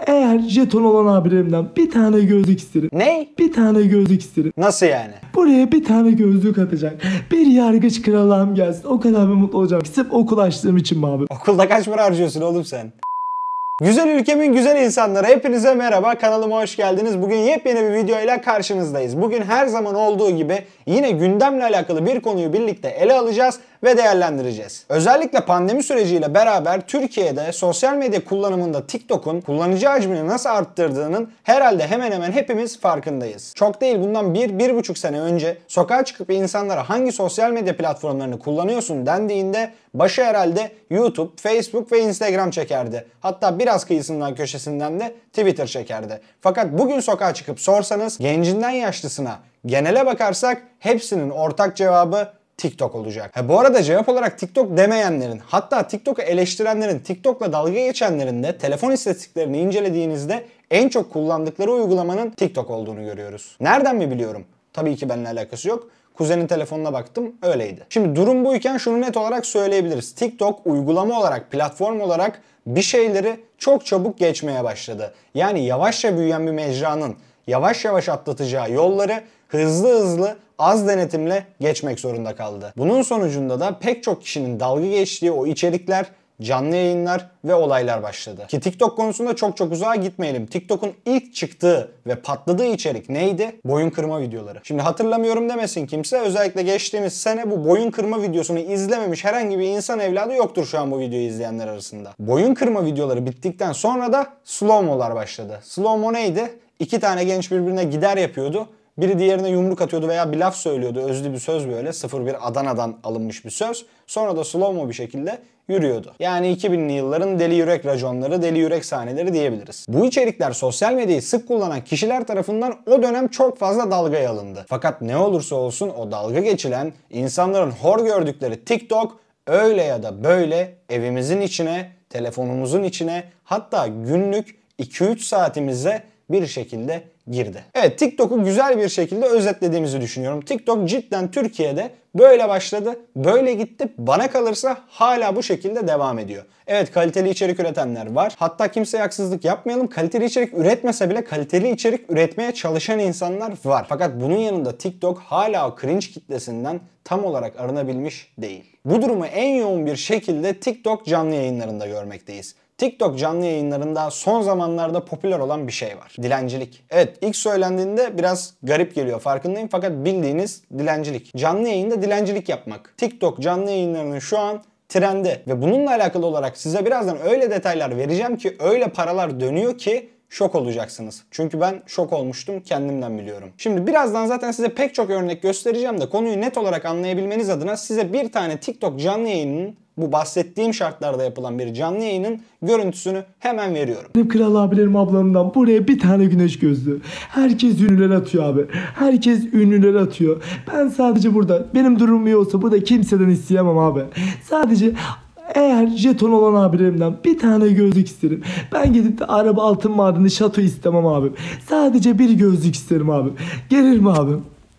Eğer jeton olan abilerimden bir tane gözlük isterim. Ne? Bir tane gözlük isterim. Nasıl yani? Buraya bir tane gözlük atacak. Bir yargıç kralım gelsin. O kadar bir mutlu olacağım ki sırf okul açtığım için mi abi? Okulda kaç para harcıyorsun oğlum sen? Güzel ülkemin güzel insanları, hepinize merhaba, kanalıma hoş geldiniz. Bugün yepyeni bir videoyla karşınızdayız. Bugün her zaman olduğu gibi yine gündemle alakalı bir konuyu birlikte ele alacağız ve değerlendireceğiz. Özellikle pandemi süreciyle beraber Türkiye'de sosyal medya kullanımında TikTok'un kullanıcı hacmini nasıl arttırdığının herhalde hemen hemen hepimiz farkındayız. Çok değil, bundan 1-1,5 sene önce sokağa çıkıp insanlara hangi sosyal medya platformlarını kullanıyorsun dendiğinde başı herhalde YouTube, Facebook ve Instagram çekerdi. Hatta biraz kıyısından köşesinden de Twitter çekerdi. Fakat bugün sokağa çıkıp sorsanız gencinden yaşlısına genele bakarsak hepsinin ortak cevabı TikTok olacak. Bu arada cevap olarak TikTok demeyenlerin, hatta TikTok'u eleştirenlerin, TikTok'la dalga geçenlerin de telefon istatistiklerini incelediğinizde en çok kullandıkları uygulamanın TikTok olduğunu görüyoruz. Nereden mi biliyorum? Tabii ki benimle alakası yok. Kuzenin telefonuna baktım, öyleydi. Şimdi durum buyken şunu net olarak söyleyebiliriz. TikTok uygulama olarak, platform olarak bir şeyleri çok çabuk geçmeye başladı. Yani yavaşça büyüyen bir mecranın yavaş yavaş atlatacağı yolları hızlı az denetimle geçmek zorunda kaldı. Bunun sonucunda da pek çok kişinin dalga geçtiği o içerikler, canlı yayınlar ve olaylar başladı. Ki TikTok konusunda çok uzağa gitmeyelim. TikTok'un ilk çıktığı ve patladığı içerik neydi? Boyun kırma videoları. Şimdi hatırlamıyorum demesin kimse. Özellikle geçtiğimiz sene bu boyun kırma videosunu izlememiş herhangi bir insan evladı yoktur şu an bu videoyu izleyenler arasında. Boyun kırma videoları bittikten sonra da slow-mo'lar başladı. Slow-mo neydi? İki tane genç birbirine gider yapıyordu. Biri diğerine yumruk atıyordu veya bir laf söylüyordu. Özlü bir söz böyle. 01 Adana'dan alınmış bir söz. Sonra da slow-mo bir şekilde yürüyordu. Yani 2000'li yılların deli yürek raconları, deli yürek sahneleri diyebiliriz. Bu içerikler sosyal medyayı sık kullanan kişiler tarafından o dönem çok fazla dalgaya alındı. Fakat ne olursa olsun o dalga geçilen, insanların hor gördükleri TikTok öyle ya da böyle evimizin içine, telefonumuzun içine, hatta günlük 2-3 saatimize bir şekilde girdi. Evet, TikTok'u güzel bir şekilde özetlediğimizi düşünüyorum. TikTok cidden Türkiye'de böyle başladı, böyle gitti. Bana kalırsa hala bu şekilde devam ediyor. Evet, kaliteli içerik üretenler var. Hatta kimseye haksızlık yapmayalım. Kaliteli içerik üretmese bile kaliteli içerik üretmeye çalışan insanlar var. Fakat bunun yanında TikTok hala o cringe kitlesinden tam olarak arınabilmiş değil. Bu durumu en yoğun bir şekilde TikTok canlı yayınlarında görmekteyiz. TikTok canlı yayınlarında son zamanlarda popüler olan bir şey var. Dilencilik. Evet, ilk söylendiğinde biraz garip geliyor, farkındayım, fakat bildiğiniz dilencilik. Canlı yayında dilencilik yapmak. TikTok canlı yayınlarının şu an trende ve bununla alakalı olarak size birazdan öyle detaylar vereceğim ki, öyle paralar dönüyor ki şok olacaksınız. Çünkü ben şok olmuştum, kendimden biliyorum. Şimdi birazdan zaten size pek çok örnek göstereceğim de konuyu net olarak anlayabilmeniz adına size bir tane TikTok canlı yayınının, bu bahsettiğim şartlarda yapılan bir canlı yayının görüntüsünü hemen veriyorum. Benim kral abilerim ablamdan buraya bir tane güneş gözlüğü. Herkes ünlüler atıyor abi. Herkes ünlüler atıyor. Ben sadece burada, benim durumum iyi olsa burada kimseden isteyemem abi. Sadece eğer jeton olan abilerimden bir tane gözlük isterim. Ben gidip de araba, altın madeni, şato istemem abi. Sadece bir gözlük isterim abi. Gelir mi abi?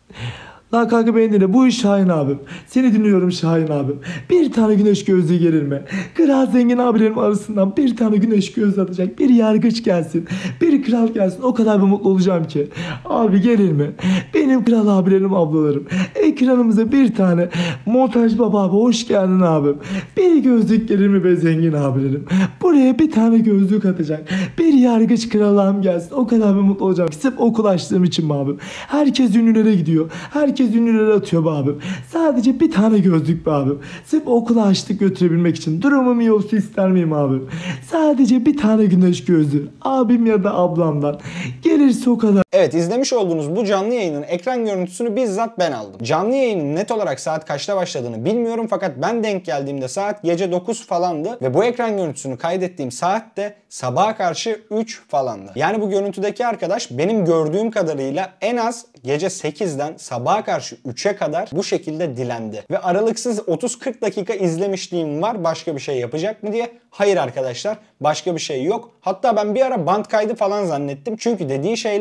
Lan kanka beni dinle. Bu iş Şahin abim. Seni dinliyorum Şahin abim. Bir tane güneş gözlüğü gelir mi? Kral zengin abilerim arasından bir tane güneş gözlüğü atacak. Bir yargıç gelsin. Bir kral gelsin. O kadar bir mutlu olacağım ki. Abi gelir mi? Benim kral abilerim, ablalarım. Ekranımıza bir tane montaj baba abi, hoş geldin abim. Bir gözlük gelir mi be zengin abilerim? Buraya bir tane gözlük atacak. Bir yargıç kralım gelsin. O kadar bir mutlu olacağım ki. Sırf okul açtığım için mi abim? Herkes ünlülere gidiyor. Herkes ünlülere atıyor be abim. Sadece bir tane gözlük be abim. Sırf okula açlık götürebilmek için. Durumum iyi olsa ister miyim abim? Sadece bir tane güneş gözlüğü. Abim ya da ablamdan. Gelirse o kadar. Evet, izlemiş olduğunuz bu canlı yayının ekran görüntüsünü bizzat ben aldım. Canlı yayının net olarak saat kaçta başladığını bilmiyorum, fakat ben denk geldiğimde saat gece 9 falandı ve bu ekran görüntüsünü kaydettiğim saat de sabaha karşı 3 falandı. Yani bu görüntüdeki arkadaş benim gördüğüm kadarıyla en az gece 8'den sabaha karşı 3'e kadar bu şekilde dilendi. Ve aralıksız 30-40 dakika izlemişliğim var, başka bir şey yapacak mı diye. Hayır arkadaşlar, başka bir şey yok. Hatta ben bir ara band kaydı falan zannettim. Çünkü dediği şeyler hep aynı.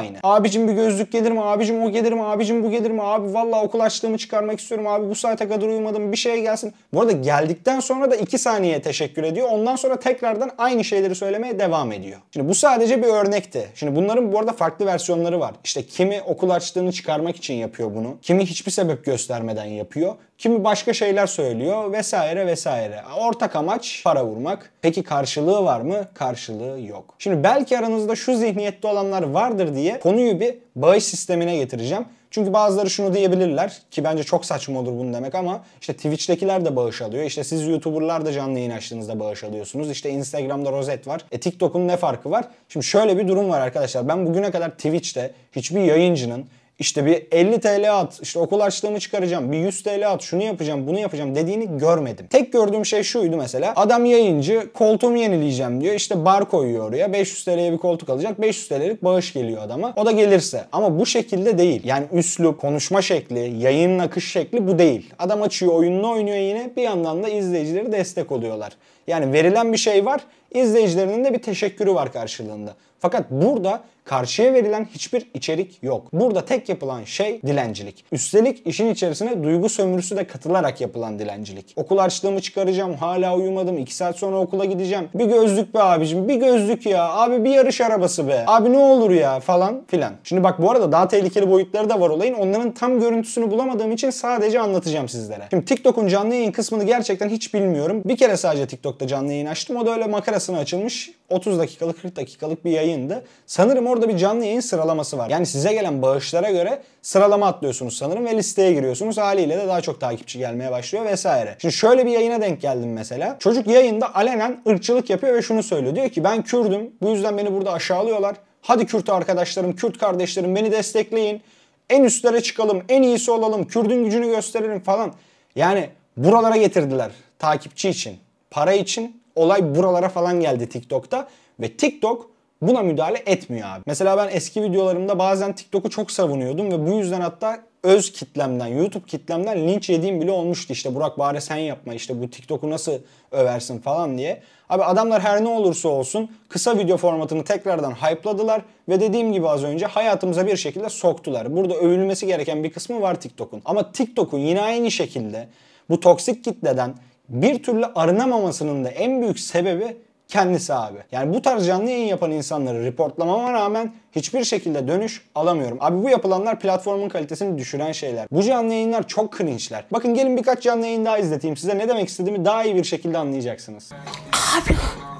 aynı. Abicim bir gözlük gelir mi? Abicim o gelir mi? Abicim bu gelir mi? Abi vallahi okul açlığımı çıkarmak istiyorum. Abi bu saate kadar uyumadım. Bir şey gelsin. Bu arada geldikten sonra da 2 saniye teşekkür ediyor. Ondan sonra tekrardan aynı şeyleri söylemeye devam ediyor. Şimdi bu sadece bir örnekti. Şimdi bunların bu arada farklı versiyonları var. İşte kimi okul açlığını çıkarmak için yapıyor bunu. Kimi hiçbir sebep göstermeden yapıyor. Kimi başka şeyler söylüyor vesaire vesaire. Ortak amaç para vurmak. Peki karşılığı var mı? Karşılığı yok. Şimdi belki aranızda şu zihniyette olanlar vardır diye konuyu bir bağış sistemine getireceğim. Çünkü bazıları şunu diyebilirler ki bence çok saçma olur bunu demek ama işte Twitch'tekiler de bağış alıyor. İşte siz YouTuber'lar da canlı yayın açtığınızda bağış alıyorsunuz. İşte Instagram'da rozet var. TikTok'un ne farkı var? Şimdi şöyle bir durum var arkadaşlar. Ben bugüne kadar Twitch'te hiçbir yayıncının İşte bir 50 TL at, işte okul açlığımı çıkaracağım, bir 100 TL at, şunu yapacağım, bunu yapacağım dediğini görmedim. Tek gördüğüm şey şuydu mesela. Adam yayıncı, koltuğumu yenileyeceğim diyor. İşte bar koyuyor oraya. 500 TL'ye bir koltuk alacak. 500 TL'lik bağış geliyor adama. O da gelirse. Ama bu şekilde değil. Yani üslup, konuşma şekli, yayının akış şekli bu değil. Adam açıyor, oyununu oynuyor yine. Bir yandan da izleyicileri destek oluyorlar. Yani verilen bir şey var. İzleyicilerinin de bir teşekkürü var karşılığında. Fakat burada karşıya verilen hiçbir içerik yok. Burada tek yapılan şey dilencilik. Üstelik işin içerisine duygu sömürüsü de katılarak yapılan dilencilik. Okul harçlığımı çıkaracağım, hala uyumadım, 2 saat sonra okula gideceğim. Bir gözlük be abicim, bir gözlük ya. Abi bir yarış arabası be. Abi ne olur ya falan filan. Şimdi bak bu arada daha tehlikeli boyutları da var olayın. Onların tam görüntüsünü bulamadığım için sadece anlatacağım sizlere. Şimdi TikTok'un canlı yayın kısmını gerçekten hiç bilmiyorum. Bir kere sadece TikTok'ta canlı yayın açtım. O da öyle makarasına açılmış 30 dakikalık 40 dakikalık bir yayındı. Sanırım orada bir canlı yayın sıralaması var. Yani size gelen bağışlara göre sıralama atlıyorsunuz sanırım ve listeye giriyorsunuz. Haliyle de daha çok takipçi gelmeye başlıyor vesaire. Şimdi şöyle bir yayına denk geldim mesela. Çocuk yayında alenen ırkçılık yapıyor ve şunu söylüyor. Diyor ki ben Kürdüm. Bu yüzden beni burada aşağılıyorlar. Hadi Kürt arkadaşlarım, Kürt kardeşlerim beni destekleyin. En üstlere çıkalım, en iyisi olalım, Kürdün gücünü gösterelim falan. Yani buralara getirdiler takipçi için, para için. Olay buralara falan geldi TikTok'ta ve TikTok buna müdahale etmiyor abi. Mesela ben eski videolarımda bazen TikTok'u çok savunuyordum ve bu yüzden hatta öz kitlemden, YouTube kitlemden linç yediğim bile olmuştu. İşte Burak bari sen yapma, işte bu TikTok'u nasıl översin falan diye. Abi adamlar her ne olursa olsun kısa video formatını tekrardan hype'ladılar ve dediğim gibi az önce hayatımıza bir şekilde soktular. Burada övülmesi gereken bir kısmı var TikTok'un. Ama TikTok'un yine aynı şekilde bu toksik kitleden bir türlü arınamamasının da en büyük sebebi kendisi abi. Yani bu tarz canlı yayın yapan insanları reportlamama rağmen hiçbir şekilde dönüş alamıyorum. Abi bu yapılanlar platformun kalitesini düşüren şeyler. Bu canlı yayınlar çok cringe'ler. Bakın gelin birkaç canlı yayın daha izleteyim size. Ne demek istediğimi daha iyi bir şekilde anlayacaksınız. Abi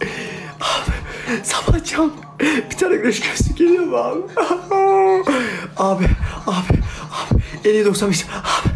Sabahcan bir tane güneş gözlüğü geliyor mu abi? Abi en iyi 95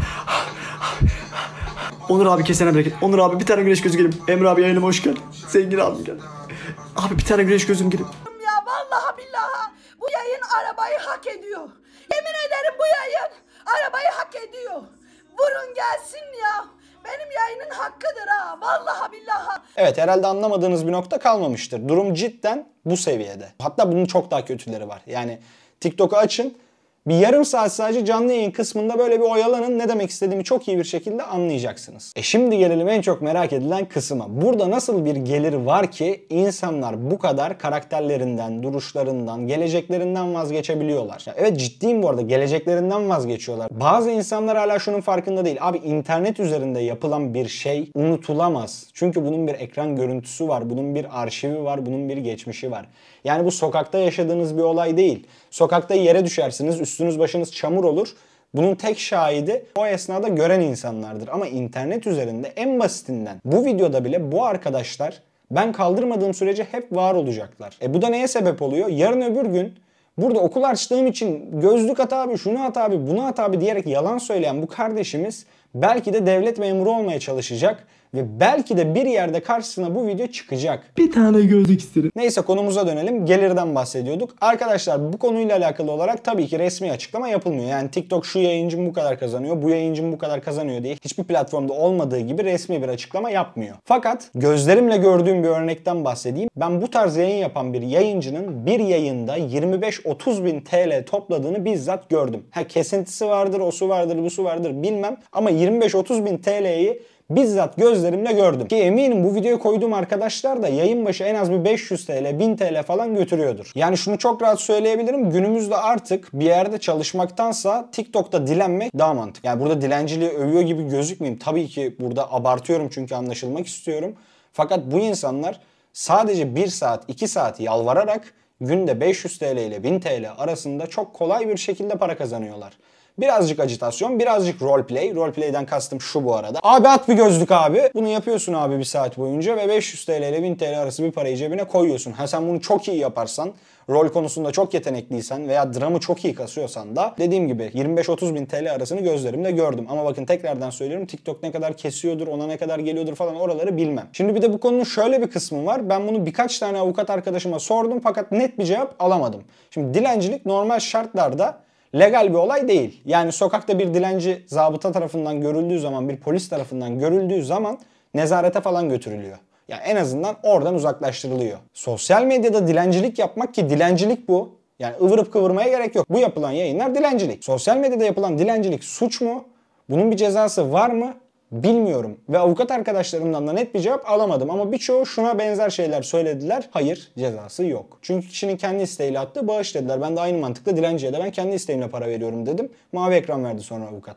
Onur abi kesene bereket. Onur abi bir tane güneş gözü gelin. Emre abi yayınıma hoş geldin. Zengin abim gel. Abi bir tane güneş gözüm gelin. Ya vallahi billahi bu yayın arabayı hak ediyor. Yemin ederim bu yayın arabayı hak ediyor. Vurun gelsin ya. Benim yayının hakkıdır ha. Vallahi billahi. Evet herhalde anlamadığınız bir nokta kalmamıştır. Durum cidden bu seviyede. Hatta bunun çok daha kötüleri var. Yani TikTok'u açın. Bir yarım saat sadece canlı yayın kısmında böyle bir oyalanın, ne demek istediğimi çok iyi bir şekilde anlayacaksınız. Şimdi gelelim en çok merak edilen kısma. Burada nasıl bir gelir var ki insanlar bu kadar karakterlerinden, duruşlarından, geleceklerinden vazgeçebiliyorlar? Ya evet ciddiyim bu arada, geleceklerinden vazgeçiyorlar. Bazı insanlar hala şunun farkında değil. Abi internet üzerinde yapılan bir şey unutulamaz. Çünkü bunun bir ekran görüntüsü var, bunun bir arşivi var, bunun bir geçmişi var. Yani bu sokakta yaşadığınız bir olay değil. Sokakta yere düşersiniz, üstünüz başınız çamur olur. Bunun tek şahidi o esnada gören insanlardır. Ama internet üzerinde en basitinden bu videoda bile bu arkadaşlar ben kaldırmadığım sürece hep var olacaklar. Bu da neye sebep oluyor? Yarın öbür gün burada okul açtığım için gözlük at abi, şunu at abi, bunu at abi diyerek yalan söyleyen bu kardeşimiz belki de devlet memuru olmaya çalışacak. Ve belki de bir yerde karşısına bu video çıkacak. Bir tane gözlük isterim. Neyse konumuza dönelim. Gelirden bahsediyorduk. Arkadaşlar bu konuyla alakalı olarak tabii ki resmi açıklama yapılmıyor. Yani TikTok şu yayıncım bu kadar kazanıyor, bu yayıncım bu kadar kazanıyor diye hiçbir platformda olmadığı gibi resmi bir açıklama yapmıyor. Fakat gözlerimle gördüğüm bir örnekten bahsedeyim. Ben bu tarz yayın yapan bir yayıncının bir yayında 25-30 bin TL topladığını bizzat gördüm. Kesintisi vardır, o su vardır, bu su vardır bilmem. Ama 25-30 bin TL'yi bizzat gözlerimle gördüm. Ki eminim bu videoyu koyduğum arkadaşlar da yayın başı en az bir 500 TL, 1000 TL falan götürüyordur. Yani şunu çok rahat söyleyebilirim. Günümüzde artık bir yerde çalışmaktansa TikTok'ta dilenmek daha mantıklı. Yani burada dilenciliği övüyor gibi gözükmeyeyim. Tabii ki burada abartıyorum çünkü anlaşılmak istiyorum. Fakat bu insanlar sadece 1 saat, 2 saat yalvararak günde 500 TL ile 1000 TL arasında çok kolay bir şekilde para kazanıyorlar. Birazcık ajitasyon, birazcık roleplay. Roleplay'den kastım şu bu arada. Abi at bir gözlük abi. Bunu yapıyorsun abi 1 saat boyunca ve 500 TL ile 1000 TL arası bir parayı cebine koyuyorsun. Ha sen bunu çok iyi yaparsan, rol konusunda çok yetenekliysen veya dramı çok iyi kasıyorsan da dediğim gibi 25-30 bin TL arasını gözlerimle gördüm. Ama bakın tekrardan söylüyorum, TikTok ne kadar kesiyordur, ona ne kadar geliyordur falan oraları bilmem. Şimdi bir de bu konunun şöyle bir kısmı var. Ben bunu birkaç tane avukat arkadaşıma sordum fakat net bir cevap alamadım. Şimdi dilencilik normal şartlarda legal bir olay değil. Yani sokakta bir dilenci zabıta tarafından görüldüğü zaman, bir polis tarafından görüldüğü zaman nezarete falan götürülüyor. Yani en azından oradan uzaklaştırılıyor. Sosyal medyada dilencilik yapmak, ki dilencilik bu. Yani ıvırıp kıvırmaya gerek yok. Bu yapılan yayınlar dilencilik. Sosyal medyada yapılan dilencilik suç mu? Bunun bir cezası var mı? Bilmiyorum. Ve avukat arkadaşlarımdan da net bir cevap alamadım. Ama birçoğu şuna benzer şeyler söylediler. Hayır, cezası yok. Çünkü kişinin kendi isteğiyle attığı bağış dediler. Ben de aynı mantıkla dilenciye de ben kendi isteğimle para veriyorum dedim. Mavi ekran verdi sonra avukat.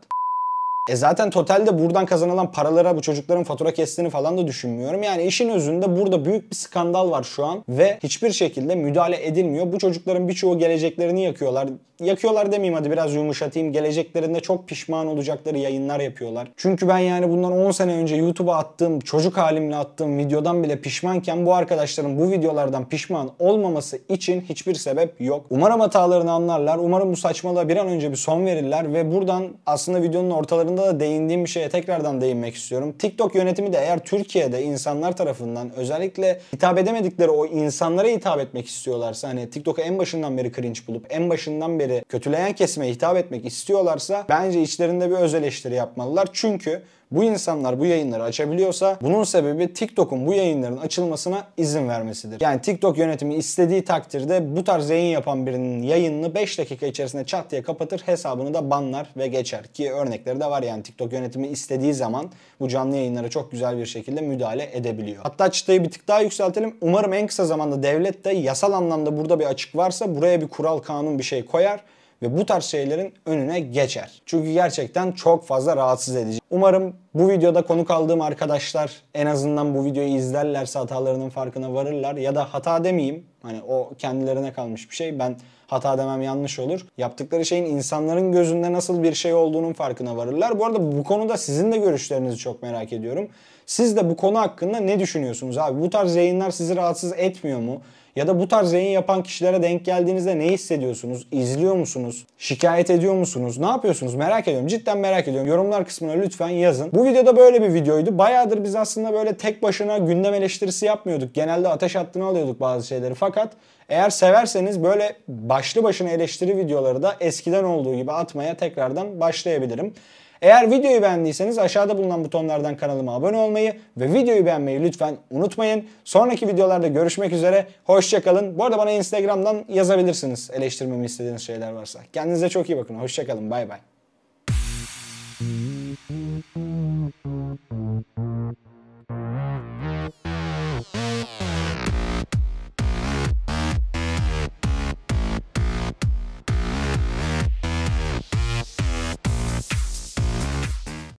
Zaten totalde buradan kazanılan paralara bu çocukların fatura kestiğini falan da düşünmüyorum. Yani işin özünde burada büyük bir skandal var şu an ve hiçbir şekilde müdahale edilmiyor. Bu çocukların birçoğu geleceklerini yakıyorlar. Yakıyorlar demeyeyim, hadi biraz yumuşatayım. Geleceklerinde çok pişman olacakları yayınlar yapıyorlar. Çünkü ben yani bundan 10 sene önce YouTube'a attığım, çocuk halimle attığım videodan bile pişmanken bu arkadaşların bu videolardan pişman olmaması için hiçbir sebep yok. Umarım hatalarını anlarlar. Umarım bu saçmalığa bir an önce bir son verirler ve buradan aslında videonun ortalarında da değindiğim bir şeye tekrardan değinmek istiyorum. TikTok yönetimi de eğer Türkiye'de insanlar tarafından özellikle hitap edemedikleri o insanlara hitap etmek istiyorlarsa, hani TikTok'u en başından beri cringe bulup en başından beri kötüleyen kesime hitap etmek istiyorlarsa bence içlerinde bir öz eleştiri yapmalılar. Çünkü bu insanlar bu yayınları açabiliyorsa bunun sebebi TikTok'un bu yayınların açılmasına izin vermesidir. Yani TikTok yönetimi istediği takdirde bu tarz yayın yapan birinin yayınını 5 dakika içerisinde çat diye kapatır, hesabını da banlar ve geçer. Ki örnekleri de var, yani TikTok yönetimi istediği zaman bu canlı yayınlara çok güzel bir şekilde müdahale edebiliyor. Hatta çıtayı bir tık daha yükseltelim. Umarım en kısa zamanda devlet de yasal anlamda burada bir açık varsa buraya bir kural, kanun bir şey koyar ve bu tarz şeylerin önüne geçer. Çünkü gerçekten çok fazla rahatsız edici. Umarım bu videoda konuk aldığım arkadaşlar en azından bu videoyu izlerlerse hatalarının farkına varırlar. Ya da hata demeyeyim, hani o kendilerine kalmış bir şey. Ben hata demem yanlış olur. Yaptıkları şeyin insanların gözünde nasıl bir şey olduğunun farkına varırlar. Bu arada bu konuda sizin de görüşlerinizi çok merak ediyorum. Siz de bu konu hakkında ne düşünüyorsunuz abi? Bu tarz yayınlar sizi rahatsız etmiyor mu? Ya da bu tarz yayın yapan kişilere denk geldiğinizde ne hissediyorsunuz? İzliyor musunuz? Şikayet ediyor musunuz? Ne yapıyorsunuz? Merak ediyorum. Cidden merak ediyorum. Yorumlar kısmına lütfen yazın. Bu videoda böyle bir videoydu. Bayağıdır biz aslında böyle tek başına gündem eleştirisi yapmıyorduk. Genelde ateş hattına alıyorduk bazı şeyleri. Fakat eğer severseniz böyle başlı başına eleştiri videoları da eskiden olduğu gibi atmaya tekrardan başlayabilirim. Eğer videoyu beğendiyseniz aşağıda bulunan butonlardan kanalıma abone olmayı ve videoyu beğenmeyi lütfen unutmayın. Sonraki videolarda görüşmek üzere. Hoşça kalın. Bu arada bana Instagram'dan yazabilirsiniz eleştirmemi istediğiniz şeyler varsa. Kendinize çok iyi bakın. Hoşça kalın. Bay bay.